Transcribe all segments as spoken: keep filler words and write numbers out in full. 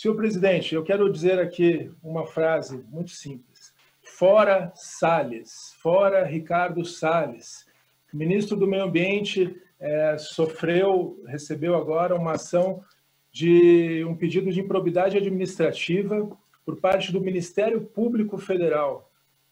Senhor presidente, eu quero dizer aqui uma frase muito simples. Fora Salles, fora Ricardo Salles. O ministro do Meio Ambiente é, sofreu, recebeu agora uma ação de um pedido de improbidade administrativa por parte do Ministério Público Federal.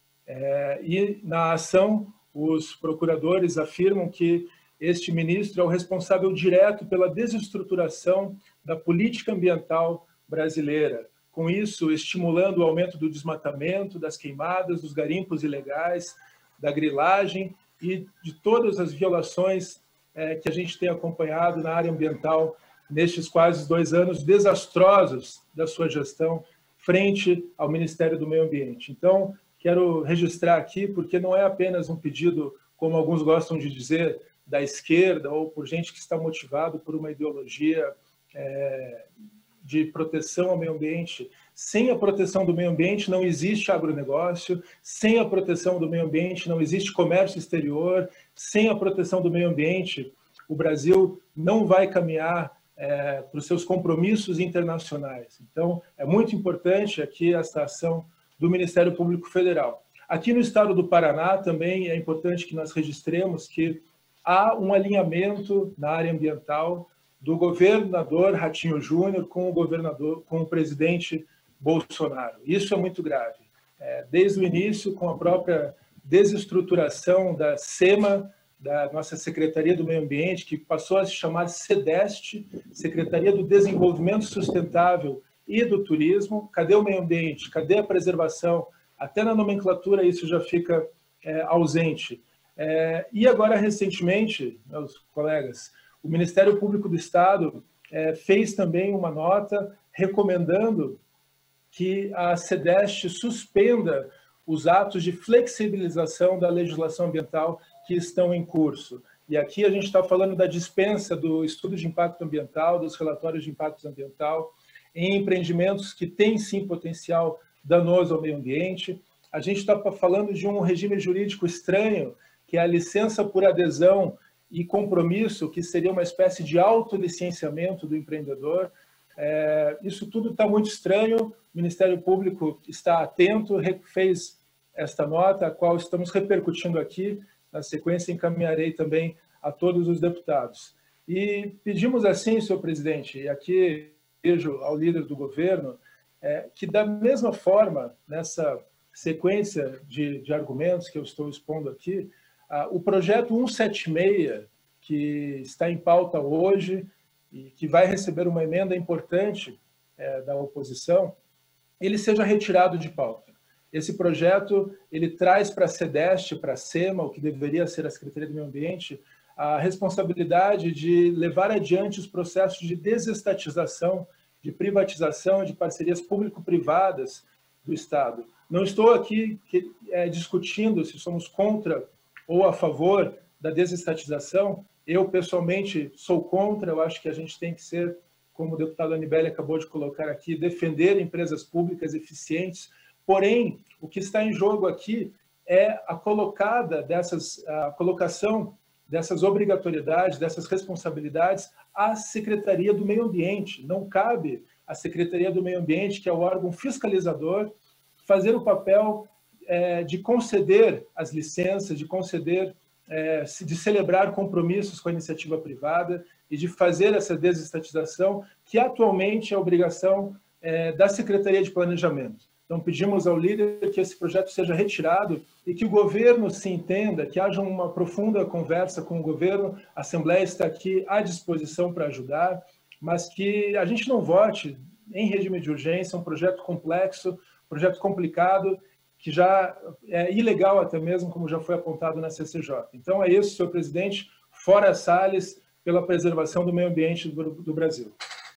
É, e na ação, os procuradores afirmam que este ministro é o responsável direto pela desestruturação da política ambiental brasileira, com isso estimulando o aumento do desmatamento, das queimadas, dos garimpos ilegais, da grilagem e de todas as violações é, que a gente tem acompanhado na área ambiental nestes quase dois anos desastrosos da sua gestão frente ao Ministério do Meio Ambiente. Então, quero registrar aqui, porque não é apenas um pedido, como alguns gostam de dizer, da esquerda ou por gente que está motivado por uma ideologia é, de proteção ao meio ambiente. Sem a proteção do meio ambiente não existe agronegócio, sem a proteção do meio ambiente não existe comércio exterior, sem a proteção do meio ambiente o Brasil não vai caminhar é, para os seus compromissos internacionais. Então, é muito importante aqui essa ação do Ministério Público Federal. Aqui no estado do Paraná também é importante que nós registremos que há um alinhamento na área ambiental do governador Ratinho Júnior com o governador, com o presidente Bolsonaro. Isso é muito grave. É, desde o início, com a própria desestruturação da SEMA, da nossa Secretaria do Meio Ambiente, que passou a se chamar SEDEST, Secretaria do Desenvolvimento Sustentável e do Turismo. Cadê o meio ambiente? Cadê a preservação? Até na nomenclatura isso já fica é, ausente. É, e agora, recentemente, meus colegas, o Ministério Público do Estado é, fez também uma nota recomendando que a SEDEST suspenda os atos de flexibilização da legislação ambiental que estão em curso. E aqui a gente está falando da dispensa do estudo de impacto ambiental, dos relatórios de impacto ambiental, em empreendimentos que têm, sim, potencial danoso ao meio ambiente. A gente está falando de um regime jurídico estranho, que é a licença por adesão e compromisso, que seria uma espécie de autolicenciamento do empreendedor. É, isso tudo está muito estranho, o Ministério Público está atento, fez esta nota, a qual estamos repercutindo aqui. Na sequência, encaminharei também a todos os deputados. E pedimos assim, senhor presidente, e aqui vejo ao líder do governo, é, que da mesma forma, nessa sequência de, de argumentos que eu estou expondo aqui, ah, o projeto cento e setenta e seis, que está em pauta hoje e que vai receber uma emenda importante é, da oposição, ele seja retirado de pauta. Esse projeto ele traz para a SEDEST, para a SEMA, o que deveria ser a Secretaria do Meio Ambiente, a responsabilidade de levar adiante os processos de desestatização, de privatização, de parcerias público-privadas do Estado. Não estou aqui que, é, discutindo se somos contra ou a favor da desestatização. Eu, pessoalmente, sou contra. Eu acho que a gente tem que ser, como o deputado Anibele acabou de colocar aqui, defender empresas públicas eficientes. Porém, o que está em jogo aqui é a colocada dessas, a colocação dessas obrigatoriedades, dessas responsabilidades à Secretaria do Meio Ambiente. Não cabe à Secretaria do Meio Ambiente, que é o órgão fiscalizador, fazer o papel é, de conceder as licenças, de conceder, é, de celebrar compromissos com a iniciativa privada e de fazer essa desestatização, que atualmente é obrigação é, da Secretaria de Planejamento. Então, pedimos ao líder que esse projeto seja retirado e que o governo se entenda, que haja uma profunda conversa com o governo. A Assembleia está aqui à disposição para ajudar, mas que a gente não vote em regime de urgência, um projeto complexo, projeto complicado, que já é ilegal até mesmo, como já foi apontado na C C J. Então, é isso, senhor presidente. Fora Salles, pela preservação do meio ambiente do, do Brasil.